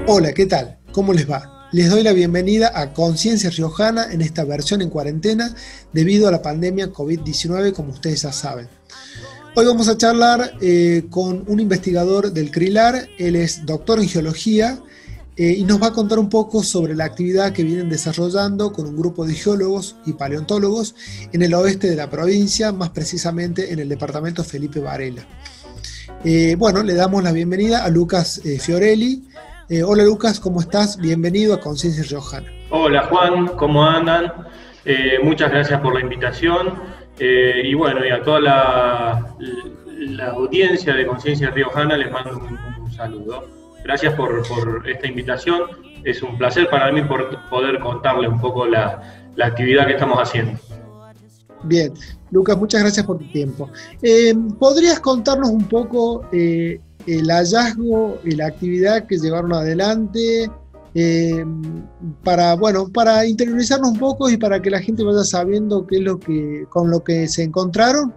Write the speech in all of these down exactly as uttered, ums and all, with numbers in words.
Hola, ¿qué tal? ¿Cómo les va? Les doy la bienvenida a Conciencia Riojana en esta versión en cuarentena debido a la pandemia COVID diecinueve, como ustedes ya saben. Hoy vamos a charlar eh, con un investigador del CRILAR. Él es doctor en geología eh, y nos va a contar un poco sobre la actividad que vienen desarrollando con un grupo de geólogos y paleontólogos en el oeste de la provincia, más precisamente en el departamento Felipe Varela. Eh, bueno, le damos la bienvenida a Lucas eh, Fiorelli. Eh, hola Lucas, ¿cómo estás? Bienvenido a Conciencia Riojana. Hola Juan, ¿cómo andan? Eh, muchas gracias por la invitación eh, y bueno, y a toda la, la audiencia de Conciencia Riojana les mando un, un saludo. Gracias por, por esta invitación, es un placer para mí por poder contarles un poco la, la actividad que estamos haciendo. Bien, Lucas, muchas gracias por tu tiempo. Eh, ¿Podrías contarnos un poco eh, el hallazgo y la actividad que llevaron adelante eh, para, bueno, para interiorizarnos un poco y para que la gente vaya sabiendo qué es lo que, con lo que se encontraron?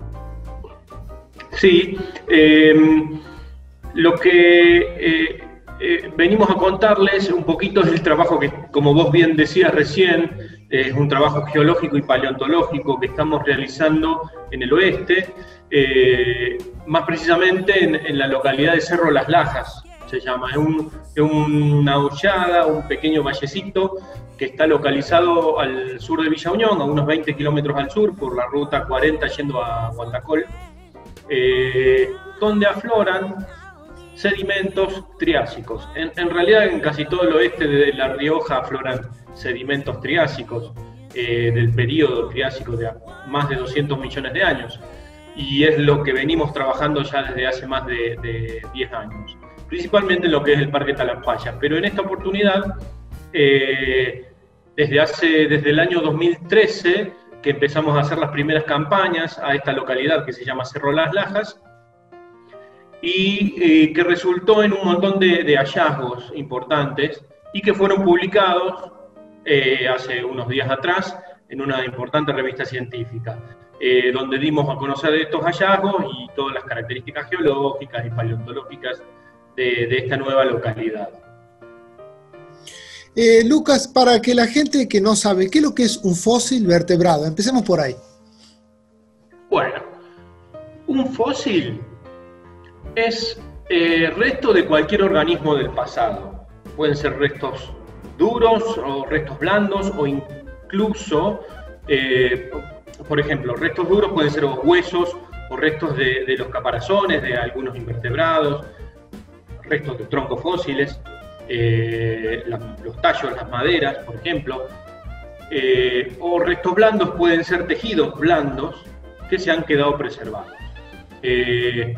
Sí, eh, lo que eh, eh, venimos a contarles un poquito es el trabajo que, como vos bien decías recién, eh, es un trabajo geológico y paleontológico que estamos realizando en el oeste, eh, más precisamente en, en la localidad de Cerro Las Lajas, se llama. Es, un, es una hollada, un pequeño vallecito que está localizado al sur de Villa Unión, a unos veinte kilómetros al sur, por la ruta cuarenta yendo a Guantacol, eh, donde afloran sedimentos triásicos. En, en realidad en casi todo el oeste de La Rioja afloran sedimentos triásicos eh, del periodo triásico de más de doscientos millones de años. Y es lo que venimos trabajando ya desde hace más de, de diez años, principalmente en lo que es el Parque Talampaya. Pero en esta oportunidad, eh, desde, hace, desde el año dos mil trece, que empezamos a hacer las primeras campañas a esta localidad que se llama Cerro Las Lajas, y eh, que resultó en un montón de, de hallazgos importantes y que fueron publicados eh, hace unos días atrás en una importante revista científica. Eh, donde dimos a conocer estos hallazgos y todas las características geológicas y paleontológicas de, de esta nueva localidad. Eh, Lucas, para que la gente que no sabe, ¿qué es lo que es un fósil vertebrado? Empecemos por ahí. Bueno, un fósil es eh, resto de cualquier organismo del pasado. Pueden ser restos duros o restos blandos o incluso... Eh, Por ejemplo, restos duros pueden ser huesos o restos de, de los caparazones de algunos invertebrados, restos de troncos fósiles, eh, la, los tallos, las maderas, por ejemplo, eh, o restos blandos pueden ser tejidos blandos que se han quedado preservados. Eh,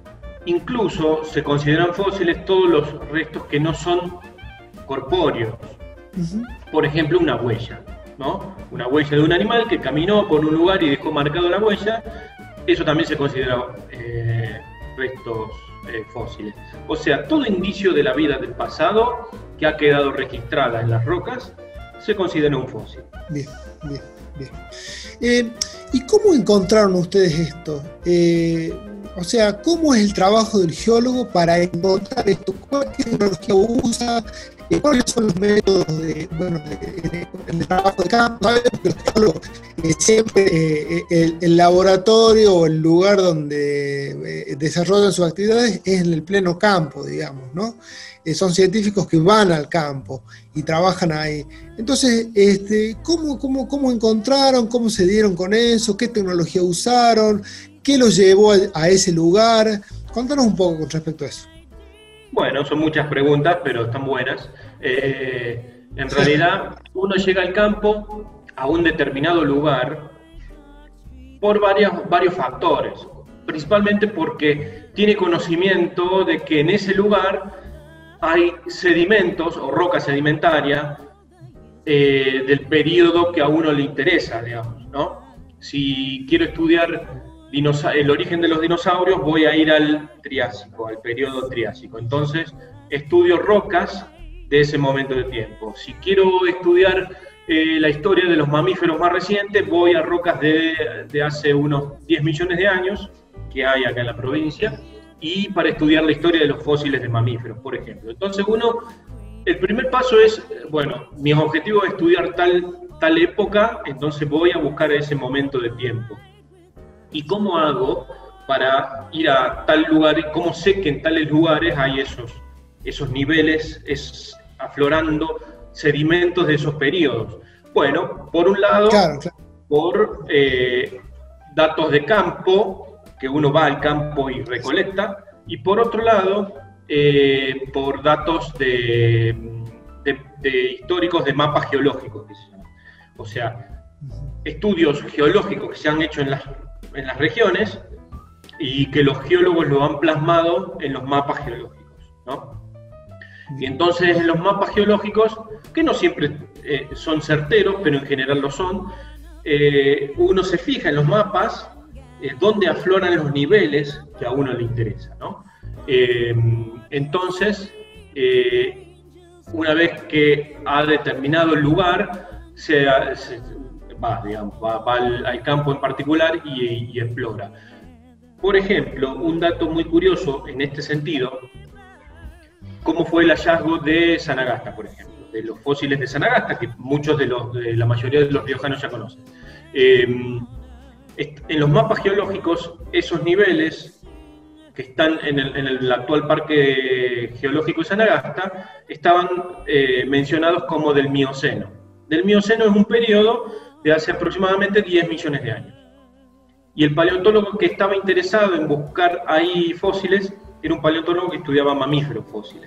incluso se consideran fósiles todos los restos que no son corpóreos, uh-huh. Por ejemplo, una huella. ¿No? Una huella de un animal que caminó por un lugar y dejó marcado la huella, eso también se considera eh, restos eh, fósiles. O sea, todo indicio de la vida del pasado que ha quedado registrada en las rocas se considera un fósil. Bien, bien, bien. Eh, ¿Y cómo encontraron ustedes esto? Eh, o sea, ¿cómo es el trabajo del geólogo para encontrar esto? ¿Cuál tecnología usa? ¿Cuáles son los métodos de, bueno, de, de, de, de trabajo de campo? Sabemos que los geólogos eh, siempre eh, el, el laboratorio o el lugar donde eh, desarrollan sus actividades es en el pleno campo, digamos, ¿no? Eh, son científicos que van al campo y trabajan ahí. Entonces, este, ¿cómo, cómo, cómo encontraron? ¿Cómo se dieron con eso? ¿Qué tecnología usaron? ¿Qué los llevó a, a ese lugar? Contanos un poco con respecto a eso. Bueno, son muchas preguntas, pero están buenas. Eh, en realidad, uno llega al campo, a un determinado lugar, por varios, varios factores. Principalmente porque tiene conocimiento de que en ese lugar hay sedimentos o roca sedimentaria eh, del periodo que a uno le interesa, digamos, ¿no? Si quiero estudiar el origen de los dinosaurios, voy a ir al Triásico, al periodo Triásico. Entonces, estudio rocas de ese momento de tiempo. Si quiero estudiar eh, la historia de los mamíferos más recientes, voy a rocas de, de hace unos diez millones de años, que hay acá en la provincia, y para estudiar la historia de los fósiles de mamíferos, por ejemplo. Entonces uno, el primer paso es, bueno, mi objetivo es estudiar tal, tal época, entonces voy a buscar ese momento de tiempo. ¿Y cómo hago para ir a tal lugar? ¿Y cómo sé que en tales lugares hay esos, esos niveles es, aflorando sedimentos de esos periodos? Bueno, por un lado, claro, claro. por eh, datos de campo, que uno va al campo y recolecta, y por otro lado, eh, por datos de, de, de históricos de mapas geológicos, que se llaman. O sea, estudios geológicos que se han hecho en las, en las regiones y que los geólogos lo han plasmado en los mapas geológicos, ¿no? Y entonces en los mapas geológicos, que no siempre eh, son certeros, pero en general lo son, eh, uno se fija en los mapas eh, dónde afloran los niveles que a uno le interesa, ¿no? Eh, entonces, eh, una vez que ha determinado el lugar, se, se va, digamos, va, va al, al campo en particular y, y explora. Por ejemplo, un dato muy curioso en este sentido, cómo fue el hallazgo de Sanagasta, por ejemplo, de los fósiles de Sanagasta, que muchos de los, de la mayoría de los riojanos ya conocen. Eh, en los mapas geológicos, esos niveles que están en el, en el actual Parque Geológico de Sanagasta estaban eh, mencionados como del Mioceno. Del Mioceno es un periodo de hace aproximadamente diez millones de años. Y el paleontólogo que estaba interesado en buscar ahí fósiles era un paleontólogo que estudiaba mamíferos fósiles.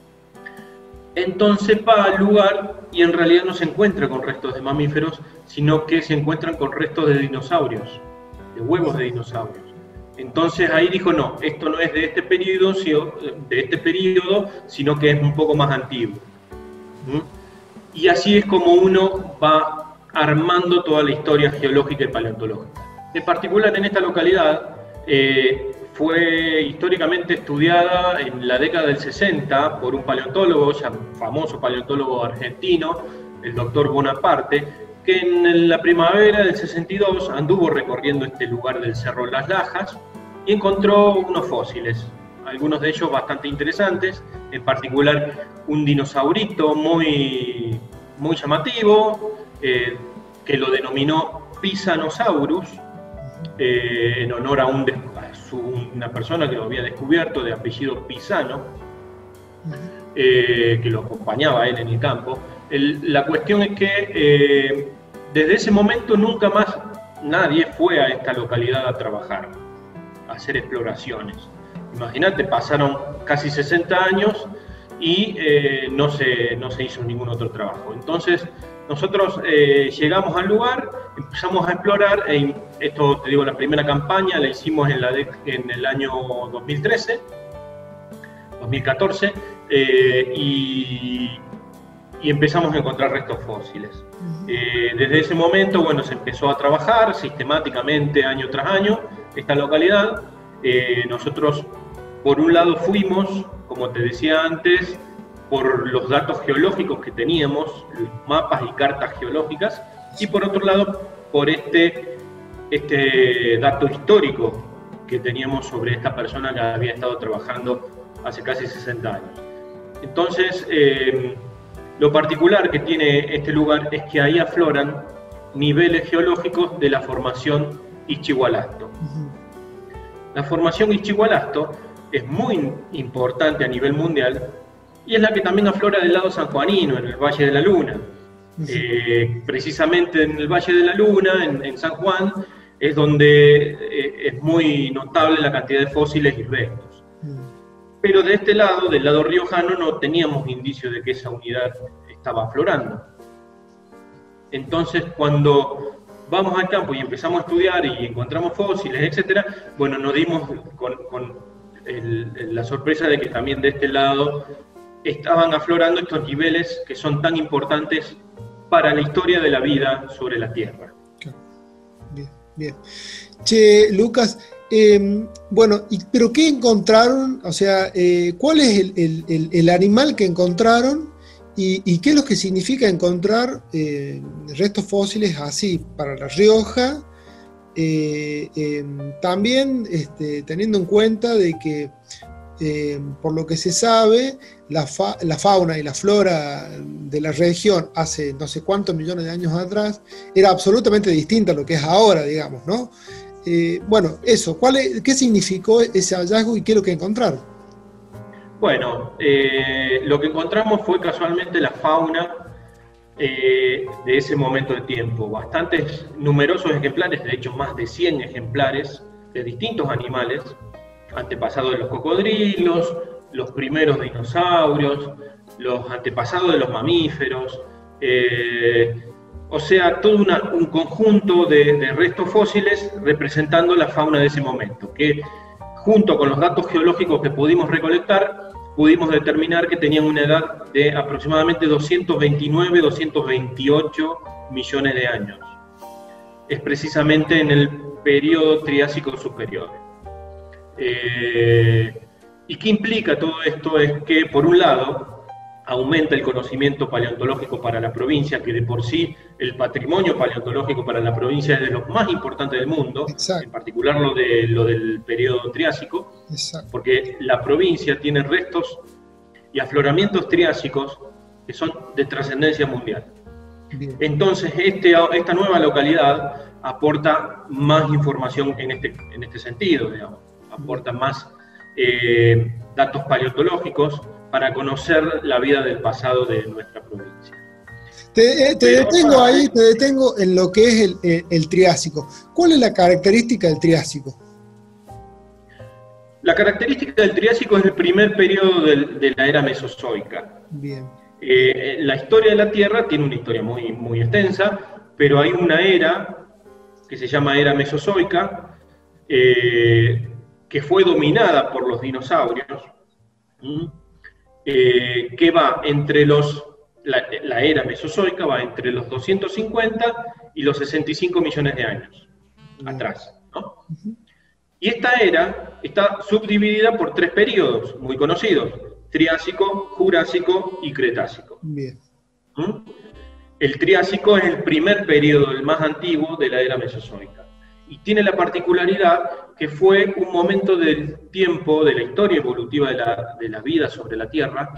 Entonces va al lugar y en realidad no se encuentra con restos de mamíferos, sino que se encuentran con restos de dinosaurios, de huevos de dinosaurios. Entonces ahí dijo, no, esto no es de este periodo, de este periodo, sino que es un poco más antiguo. ¿Mm? Y así es como uno va armando toda la historia geológica y paleontológica. En particular en esta localidad, eh, fue históricamente estudiada en la década del sesenta por un paleontólogo, ya famoso paleontólogo argentino, el doctor Bonaparte, que en la primavera del sesenta y dos anduvo recorriendo este lugar del Cerro Las Lajas y encontró unos fósiles, algunos de ellos bastante interesantes, en particular un dinosaurito muy, muy llamativo, eh, que lo denominó Pisanosaurus, eh, en honor a, un, a su, una persona que lo había descubierto de apellido Pisano, eh, que lo acompañaba a él en el campo. El, la cuestión es que eh, desde ese momento nunca más nadie fue a esta localidad a trabajar, a hacer exploraciones. Imagínate, pasaron casi sesenta años y eh, no, se, no se hizo ningún otro trabajo. Entonces nosotros eh, llegamos al lugar, empezamos a explorar, e esto te digo, la primera campaña la hicimos en, la de, en el año dos mil trece, dos mil catorce, eh, y, y empezamos a encontrar restos fósiles. Eh, desde ese momento, bueno, se empezó a trabajar sistemáticamente año tras año esta localidad. Eh, nosotros, por un lado, fuimos, como te decía antes, por los datos geológicos que teníamos, los mapas y cartas geológicas, y por otro lado, por este, este dato histórico que teníamos sobre esta persona que había estado trabajando hace casi sesenta años. Entonces, eh, lo particular que tiene este lugar es que ahí afloran niveles geológicos de la formación Ischigualasto. La formación Ischigualasto es muy importante a nivel mundial y es la que también aflora del lado sanjuanino, en el Valle de la Luna. Eh, precisamente en el Valle de la Luna, en, en San Juan, es donde eh, es muy notable la cantidad de fósiles y restos. Pero de este lado, del lado riojano, no teníamos indicio de que esa unidad estaba aflorando. Entonces, cuando vamos al campo y empezamos a estudiar y encontramos fósiles, etcétera, bueno, nos dimos con, con el, la sorpresa de que también de este lado estaban aflorando estos niveles que son tan importantes para la historia de la vida sobre la Tierra. Bien, bien. Che, Lucas, eh, bueno, y, ¿pero qué encontraron? O sea, eh, ¿cuál es el, el, el, el animal que encontraron y, y qué es lo que significa encontrar eh, restos fósiles así para La Rioja eh, eh, también este, teniendo en cuenta de que, eh, por lo que se sabe, la, fa la fauna y la flora de la región hace no sé cuántos millones de años atrás era absolutamente distinta a lo que es ahora, digamos, ¿no? Eh, bueno, eso, ¿cuál es, ¿qué significó ese hallazgo y qué es lo que encontraron? Bueno, eh, lo que encontramos fue casualmente la fauna eh, de ese momento de tiempo. Bastantes numerosos ejemplares, de hecho más de cien ejemplares de distintos animales, antepasados de los cocodrilos, los primeros dinosaurios, los antepasados de los mamíferos, eh, o sea, todo una, un conjunto de, de restos fósiles representando la fauna de ese momento, que junto con los datos geológicos que pudimos recolectar, pudimos determinar que tenían una edad de aproximadamente doscientos veintinueve a doscientos veintiocho millones de años. Es precisamente en el periodo Triásico superior. Eh, ¿Y qué implica todo esto? Es que, por un lado, aumenta el conocimiento paleontológico para la provincia, que de por sí el patrimonio paleontológico para la provincia es de los más importantes del mundo. Exacto. En particular lo, de, lo del periodo Triásico. Exacto. Porque la provincia tiene restos y afloramientos triásicos que son de trascendencia mundial. Bien. Entonces, este, esta nueva localidad aporta más información en este, en este sentido, digamos. Aporta más eh, datos paleontológicos para conocer la vida del pasado de nuestra provincia. Te, te detengo ahí, te detengo en lo que es el, el, el Triásico. ¿Cuál es la característica del Triásico? La característica del Triásico es el primer periodo del, de la era mesozoica. Bien. Eh, la historia de la Tierra tiene una historia muy, muy extensa, pero hay una era que se llama era mesozoica, eh, que fue dominada por los dinosaurios, ¿Mm? Eh, que va entre los, la, la era mesozoica va entre los doscientos cincuenta y los sesenta y cinco millones de años uh-huh. atrás, ¿no? Uh-huh. Y esta era está subdividida por tres periodos muy conocidos: Triásico, Jurásico y Cretácico. Bien. ¿Mm? El Triásico es el primer periodo, el más antiguo de la era mesozoica. Y tiene la particularidad que fue un momento del tiempo, de la historia evolutiva de la, de la vida sobre la Tierra,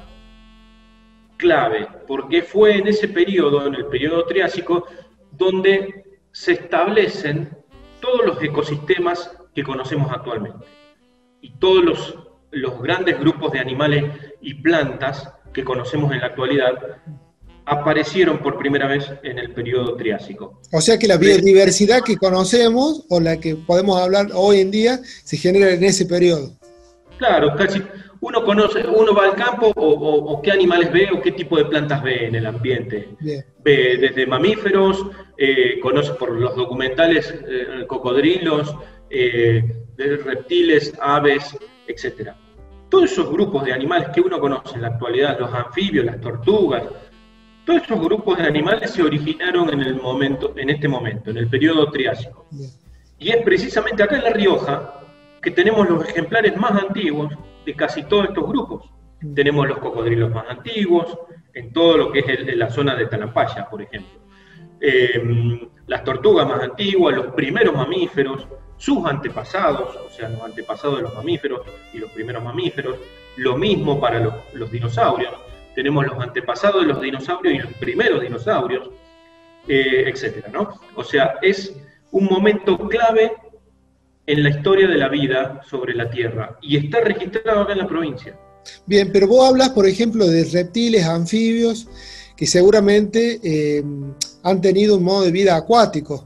clave, porque fue en ese periodo, en el periodo Triásico, donde se establecen todos los ecosistemas que conocemos actualmente. Y todos los, los grandes grupos de animales y plantas que conocemos en la actualidad aparecieron por primera vez en el periodo Triásico. O sea que la biodiversidad que conocemos, o la que podemos hablar hoy en día, se genera en ese periodo. Claro, casi uno conoce, uno va al campo o, o, o qué animales ve o qué tipo de plantas ve en el ambiente. Bien. Ve desde mamíferos, eh, conoce por los documentales eh, cocodrilos, eh, de reptiles, aves, etcétera. Todos esos grupos de animales que uno conoce en la actualidad, los anfibios, las tortugas, todos esos grupos de animales se originaron en, el momento, en este momento, en el periodo Triásico. Bien. Y es precisamente acá en La Rioja que tenemos los ejemplares más antiguos de casi todos estos grupos. Bien. Tenemos los cocodrilos más antiguos, en todo lo que es el, en la zona de Talampaya, por ejemplo. Eh, las tortugas más antiguas, los primeros mamíferos, sus antepasados, o sea, los antepasados de los mamíferos y los primeros mamíferos. Lo mismo para los, los dinosaurios. Tenemos los antepasados de los dinosaurios y los primeros dinosaurios, eh, etcétera, ¿no? O sea, es un momento clave en la historia de la vida sobre la Tierra y está registrado acá en la provincia. Bien, pero vos hablas, por ejemplo, de reptiles, anfibios, que seguramente eh, han tenido un modo de vida acuático.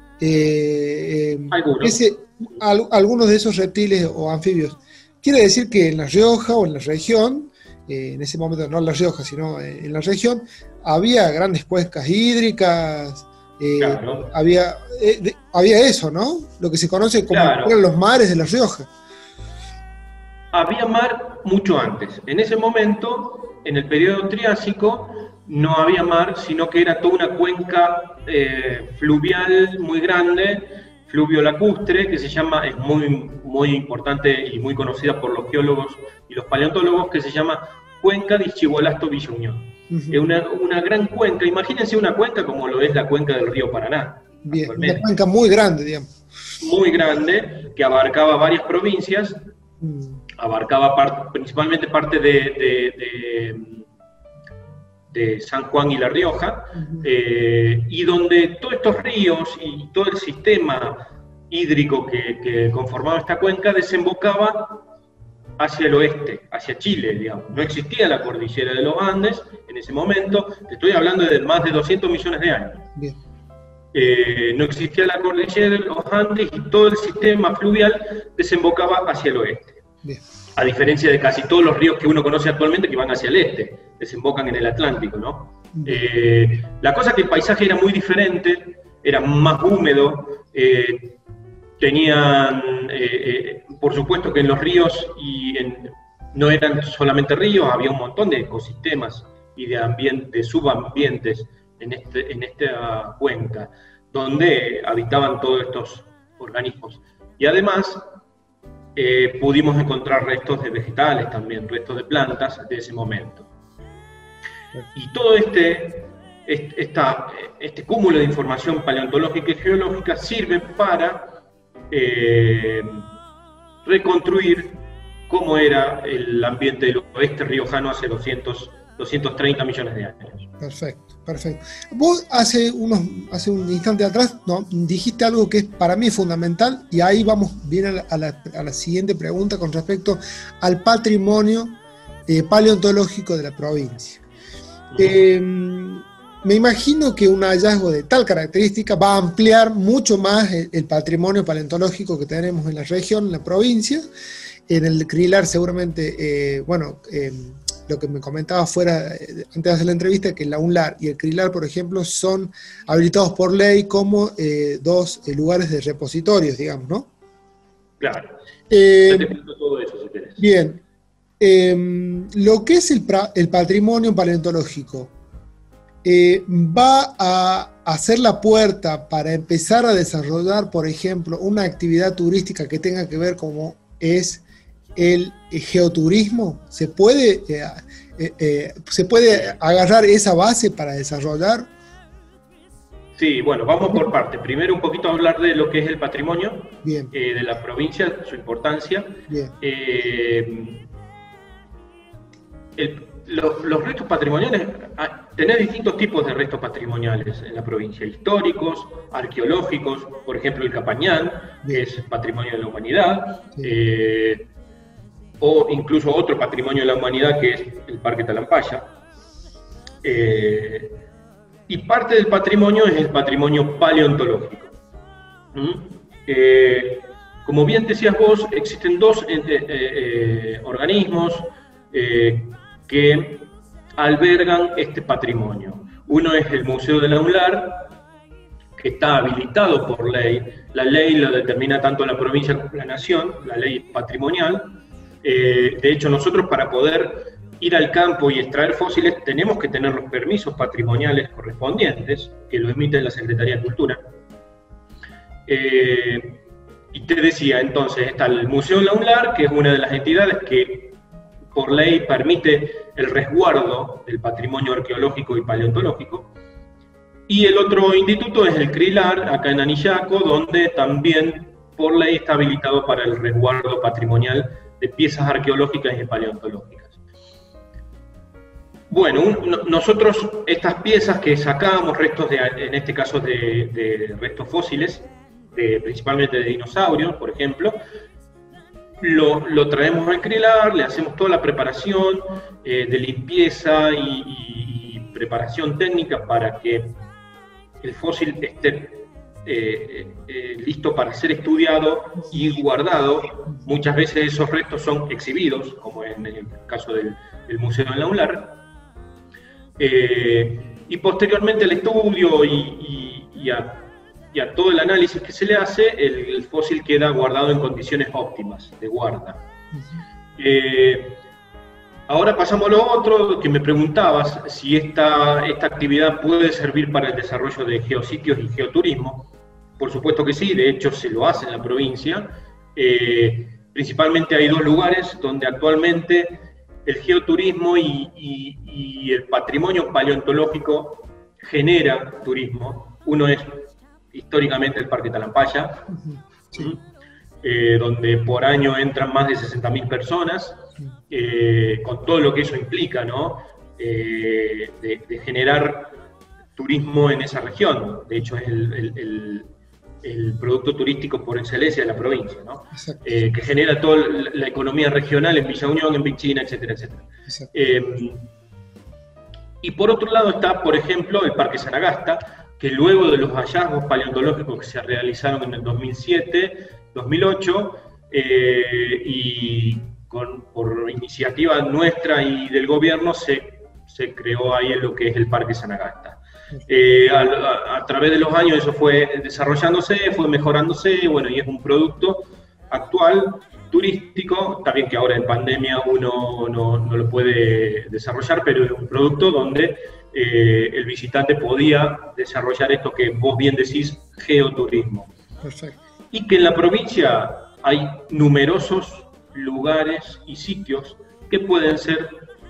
Eh, eh, algunos. Ese, al, algunos de esos reptiles o anfibios. Quiere decir que en La Rioja o en la región, Eh, en ese momento no en La Rioja, sino en la región, había grandes cuencas hídricas, eh, claro. había, eh, de, había eso, ¿no? Lo que se conoce como claro. eran los mares de La Rioja. Había mar mucho antes. En ese momento, en el periodo Triásico, no había mar, sino que era toda una cuenca eh, fluvial muy grande, fluvio lacustre, que se llama, es muy, muy importante y muy conocida por los geólogos y los paleontólogos, que se llama Cuenca de Ixigualasto-Villa Unión. Uh-huh. Es una, una gran cuenca, imagínense una cuenca como lo es la cuenca del río Paraná. Bien, una cuenca muy grande, digamos. muy grande que abarcaba varias provincias, mm. abarcaba part, principalmente parte de, de, de, de San Juan y La Rioja, uh-huh. eh, y donde todos estos ríos y todo el sistema hídrico que, que conformaba esta cuenca desembocaba hacia el oeste, hacia Chile, digamos. No existía la cordillera de los Andes en ese momento, te estoy hablando de más de doscientos millones de años. Bien. Eh, no existía la cordillera de los Andes y todo el sistema fluvial desembocaba hacia el oeste. Bien. A diferencia de casi todos los ríos que uno conoce actualmente que van hacia el este, desembocan en el Atlántico, ¿no? Eh, la cosa es que el paisaje era muy diferente, era más húmedo, eh, tenían, eh, eh, por supuesto que en los ríos y en, no eran solamente ríos, había un montón de ecosistemas y de, ambiente, de subambientes en, este, en esta cuenca, donde habitaban todos estos organismos. Y además, eh, pudimos encontrar restos de vegetales también, restos de plantas de ese momento. Y todo este, este, esta, este cúmulo de información paleontológica y geológica sirve para Eh, reconstruir cómo era el ambiente del oeste riojano hace doscientos, doscientos treinta millones de años. Perfecto, perfecto. Vos hace, unos, hace un instante atrás no, dijiste algo que es para mí fundamental, y ahí vamos bien a la, a la, a la siguiente pregunta con respecto al patrimonio eh, paleontológico de la provincia. Uh-huh. eh, Me imagino que un hallazgo de tal característica va a ampliar mucho más el, el patrimonio paleontológico que tenemos en la región, en la provincia. En el CRILAR seguramente, eh, bueno, eh, lo que me comentaba fuera, eh, antes de hacer la entrevista, que la UNLAR y el CRILAR, por ejemplo, son habilitados por ley como eh, dos eh, lugares de repositorios, digamos, ¿no? Claro. Eh, Yo te cuento todo eso si querés. Bien. Eh, lo que es el, el patrimonio paleontológico, Eh, va a hacer la puerta para empezar a desarrollar, por ejemplo, una actividad turística que tenga que ver como es el geoturismo. ¿Se puede, eh, eh, eh, ¿se puede agarrar esa base para desarrollar? Sí, bueno, vamos por partes. Primero un poquito hablar de lo que es el patrimonio Bien. Eh, de la provincia, su importancia. Bien. Eh, el, Los, los restos patrimoniales, tenés distintos tipos de restos patrimoniales en la provincia, históricos, arqueológicos, por ejemplo el Capañán, que es patrimonio de la humanidad, sí. eh, o incluso otro patrimonio de la humanidad que es el Parque Talampaya. Eh, y parte del patrimonio es el patrimonio paleontológico. ¿Mm? Eh, como bien decías vos, existen dos eh, eh, eh, organismos eh, que albergan este patrimonio. Uno es el Museo de la UNLAR, que está habilitado por ley. La ley lo determina tanto la provincia como la nación, la ley patrimonial. Eh, de hecho, nosotros para poder ir al campo y extraer fósiles tenemos que tener los permisos patrimoniales correspondientes, que lo emite la Secretaría de Cultura. Eh, y te decía, entonces, está el Museo de la UNLAR, que es una de las entidades que por ley permite el resguardo del patrimonio arqueológico y paleontológico. Y el otro instituto es el CRILAR, acá en Anillaco, donde también por ley está habilitado para el resguardo patrimonial de piezas arqueológicas y paleontológicas. Bueno, un, nosotros estas piezas que sacábamos, restos de, en este caso de, de restos fósiles, de, principalmente de dinosaurios, por ejemplo, Lo, lo traemos al CRILAR, le hacemos toda la preparación eh, de limpieza y, y, y preparación técnica para que el fósil esté eh, eh, listo para ser estudiado y guardado. Muchas veces esos restos son exhibidos, como en el caso del, del Museo de la UNLAR. Eh, y posteriormente al estudio y, y, y a y a todo el análisis que se le hace, el, el fósil queda guardado en condiciones óptimas de guarda. Uh-huh. eh, ahora pasamos a lo otro, que me preguntabas, si esta, esta actividad puede servir para el desarrollo de geositios y geoturismo. Por supuesto que sí, de hecho se lo hace en la provincia. Eh, principalmente hay dos lugares donde actualmente el geoturismo y, y, y el patrimonio paleontológico genera turismo. Uno es históricamente el Parque Talampaya, Uh-huh. Sí. eh, donde por año entran más de sesenta mil personas, eh, con todo lo que eso implica, ¿no? Eh, de, de generar turismo en esa región. De hecho, es el, el, el, el producto turístico por excelencia de la provincia, ¿no? Eh, que genera toda la economía regional en Villa Unión, en Pichina, etcétera, etcétera. Eh, y por otro lado está, por ejemplo, el Parque Sanagasta, que luego de los hallazgos paleontológicos que se realizaron en el dos mil siete, dos mil ocho, eh, y con, por iniciativa nuestra y del gobierno se, se creó ahí lo que es el Parque Sanagasta. Eh, a, a, a través de los años eso fue desarrollándose, fue mejorándose, bueno, y es un producto actual, turístico, está bien que ahora en pandemia uno no, no lo puede desarrollar, pero es un producto donde eh, el visitante podía desarrollar esto que vos bien decís, geoturismo. Perfecto. Y que en la provincia hay numerosos lugares y sitios que pueden ser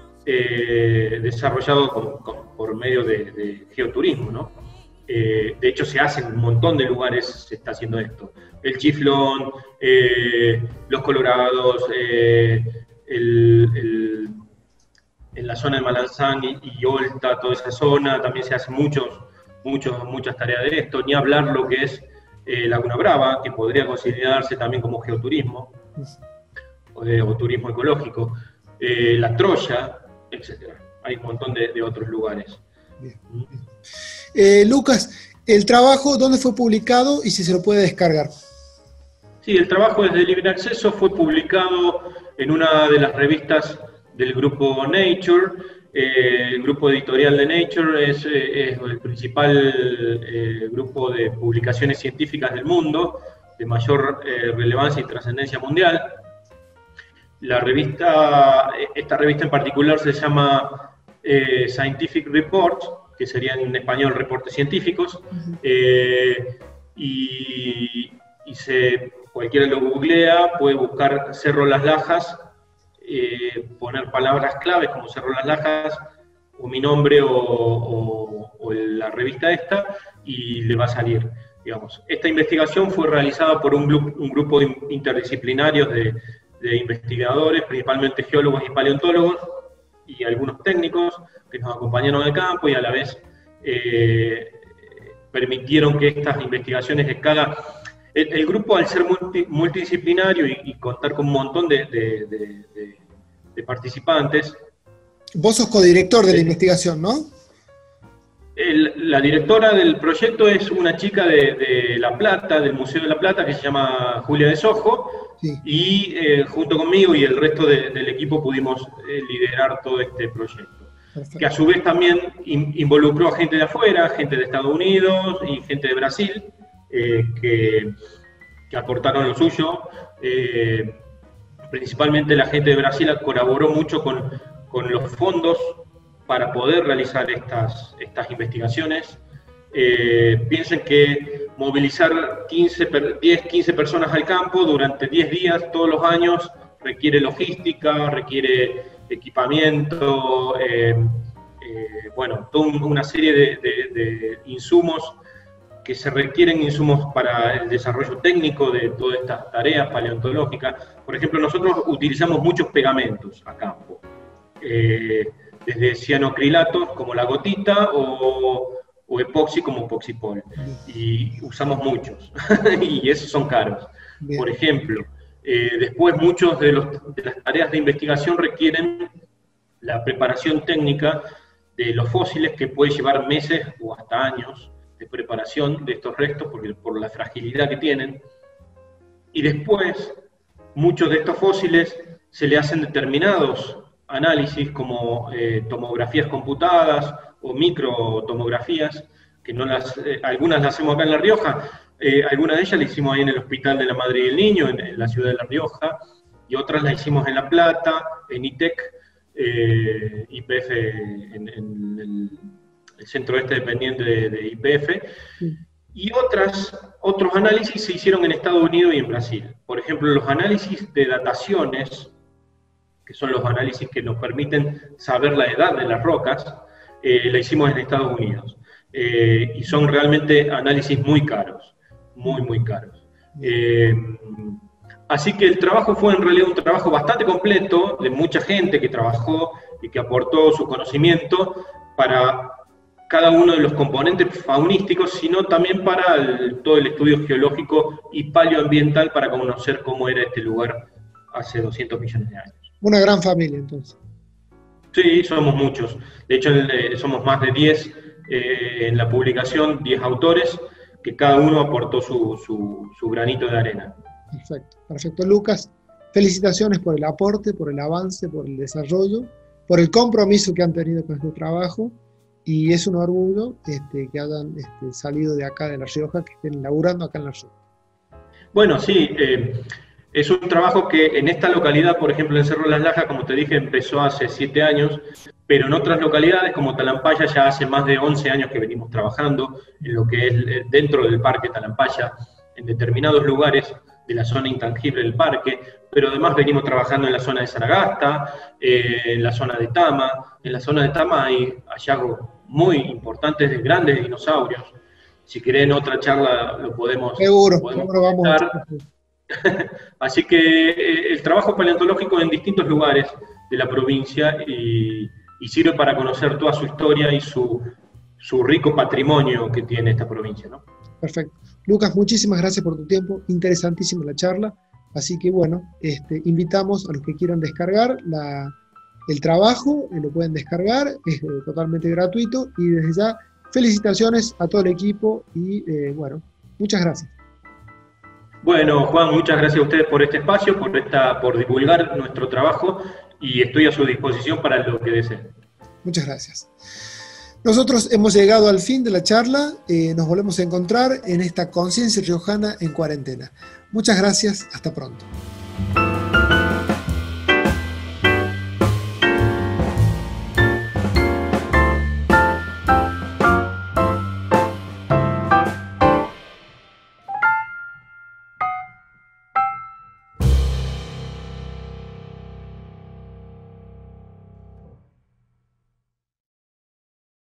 eh, desarrollados con, con, por medio de, de geoturismo, ¿no? Eh, de hecho, se hace en un montón de lugares, se está haciendo esto. El Chiflón, eh, Los Colorados, eh, el, el, en la zona de Malanzán y, y Olta, toda esa zona, también se hacen muchos, muchos, muchas tareas de esto, ni hablar lo que es eh, Laguna Brava, que podría considerarse también como geoturismo, o, de, o turismo ecológico, eh, La Troya, etcétera. Hay un montón de, de otros lugares. Bien, bien. Eh, Lucas, ¿el trabajo dónde fue publicado y si se lo puede descargar? Sí, el trabajo desde libre acceso fue publicado en una de las revistas del grupo Nature. Eh, el grupo editorial de Nature es, eh, es el principal eh, grupo de publicaciones científicas del mundo, de mayor eh, relevancia y trascendencia mundial. La revista, esta revista en particular se llama eh, Scientific Reports, que serían en español reportes científicos, uh-huh. eh, y, y se, cualquiera lo googlea, puede buscar Cerro Las Lajas, eh, poner palabras claves como Cerro Las Lajas, o mi nombre, o, o, o la revista esta, y le va a salir, digamos. Esta investigación fue realizada por un, grupo, un grupo interdisciplinario de, de investigadores, principalmente geólogos y paleontólogos, y algunos técnicos que nos acompañaron al campo y a la vez eh, permitieron que estas investigaciones de escala... El, el grupo, al ser multi, multidisciplinario y, y contar con un montón de, de, de, de, de participantes... Vos sos codirector de la investigación, ¿no? El, la directora del proyecto es una chica de, de La Plata, del Museo de La Plata, que se llama Julia de Sojo, sí. y eh, junto conmigo y el resto de, del equipo pudimos eh, liderar todo este proyecto. Perfecto. Que a su vez también in, involucró a gente de afuera, gente de Estados Unidos y gente de Brasil, eh, que, que aportaron lo suyo. Eh, principalmente la gente de Brasil colaboró mucho con, con los fondos para poder realizar estas, estas investigaciones. Eh, piensen que movilizar quince, diez, quince personas al campo durante diez días, todos los años, requiere logística, requiere equipamiento, eh, eh, bueno, toda una serie de, de, de insumos que se requieren, insumos para el desarrollo técnico de todas estas tareas paleontológicas. Por ejemplo, nosotros utilizamos muchos pegamentos a campo. Eh, desde cianocrilatos como la gotita o, o epoxi como Poxipol. Y usamos muchos, y esos son caros. Bien. Por ejemplo, eh, después muchos de, los, de las tareas de investigación requieren la preparación técnica de los fósiles, que puede llevar meses o hasta años de preparación de estos restos, porque, por la fragilidad que tienen. Y después, muchos de estos fósiles se le hacen determinados análisis como eh, tomografías computadas o microtomografías, que no las, eh, algunas las hacemos acá en La Rioja, eh, algunas de ellas las hicimos ahí en el Hospital de la Madre y el Niño, en, en la ciudad de La Rioja, y otras las hicimos en La Plata, en I T E C, eh, I P F, en, en el, el centro este dependiente de, de I P F, sí. Y otras, otros análisis se hicieron en Estados Unidos y en Brasil. Por ejemplo, los análisis de dataciones, que son los análisis que nos permiten saber la edad de las rocas, eh, la hicimos en Estados Unidos. eh, y son realmente análisis muy caros, muy, muy caros. Eh, así que el trabajo fue en realidad un trabajo bastante completo, de mucha gente que trabajó y que aportó su conocimiento para cada uno de los componentes faunísticos, sino también para el, todo el estudio geológico y paleoambiental para conocer cómo era este lugar hace doscientos millones de años. Una gran familia, entonces. Sí, somos muchos. De hecho, eh, somos más de diez eh, en la publicación, diez autores, que cada uno aportó su, su, su granito de arena. Perfecto, perfecto. Lucas, felicitaciones por el aporte, por el avance, por el desarrollo, por el compromiso que han tenido con este trabajo. Y es un orgullo este, que hayan este, salido de acá de La Rioja, que estén laburando acá en La Rioja. Bueno, sí, eh, es un trabajo que en esta localidad, por ejemplo, en Cerro Las Lajas, como te dije, empezó hace siete años, pero en otras localidades, como Talampaya, ya hace más de once años que venimos trabajando en lo que es dentro del Parque Talampaya, en determinados lugares de la zona intangible del parque, pero además venimos trabajando en la zona de Saragasta, eh, en la zona de Tama. En la zona de Tama hay hallazgos muy importantes de grandes dinosaurios. Si quieren otra charla lo podemos Seguro, podemos seguro vamos a... Así que eh, el trabajo paleontológico en distintos lugares de la provincia y, y sirve para conocer toda su historia y su, su rico patrimonio que tiene esta provincia, ¿no? Perfecto. Lucas, muchísimas gracias por tu tiempo, interesantísima la charla, así que bueno, este, invitamos a los que quieran descargar la, el trabajo, eh, lo pueden descargar, es eh, totalmente gratuito, y desde ya felicitaciones a todo el equipo y eh, bueno, muchas gracias. Bueno, Juan, muchas gracias a ustedes por este espacio, por, esta, por divulgar nuestro trabajo, y estoy a su disposición para lo que deseen. Muchas gracias. Nosotros hemos llegado al fin de la charla, eh, nos volvemos a encontrar en esta Conciencia Riojana en Cuarentena. Muchas gracias, hasta pronto.